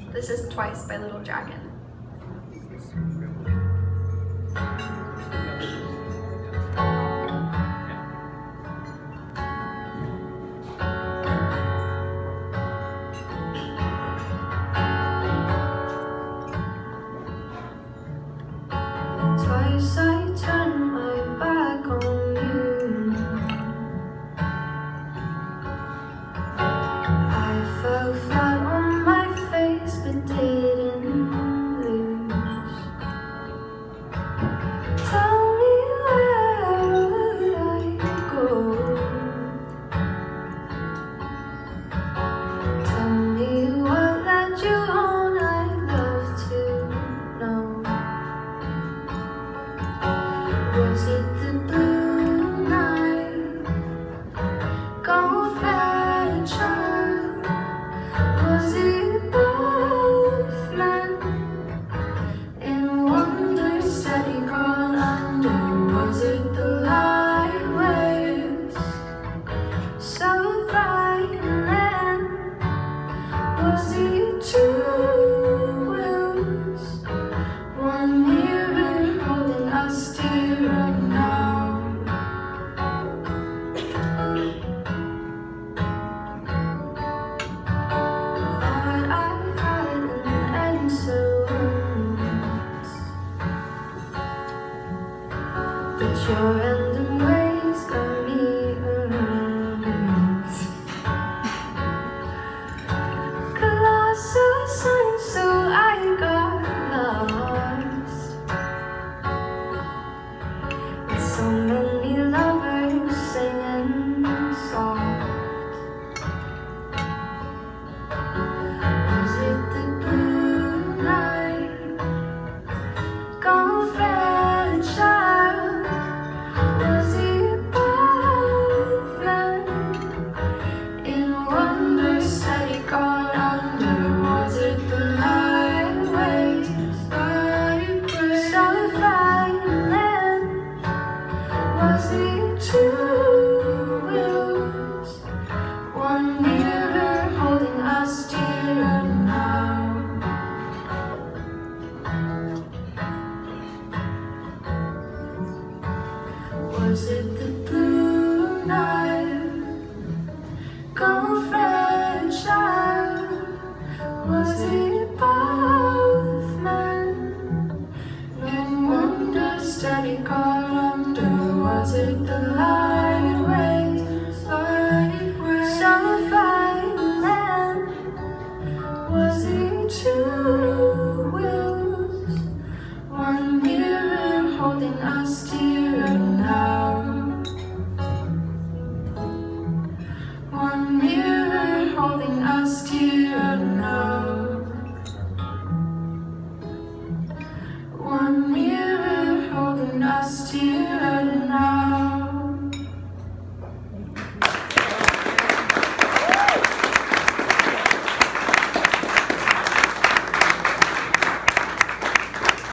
This is Twice by Little Dragon. Twice I turned my back on you. I fell flat on my face but didn't lose. Tell me, where would I go? Tell me what led you on, I'd love to know. Was it the blue night? Gone fair child? Was it both men in wonder steady gone under? Was it the light waves so frightening? Was it two wills, one mirror holding us dear now? Thought I had an answer once, but your ending ways got me aroused. Colossal signs, so I got lost. With so many lovers singing soft. Was it the blue night? Gone fair child? Was it both men in wonder steady gone under? Was it the light waves so frightening? Was it two wills, one mirror holding us dear now? Was it the blue night? Gone fragile? Was it both men in wonder steady gone under? Was it the light waves so frightening? Was it two wills, one mirror holding us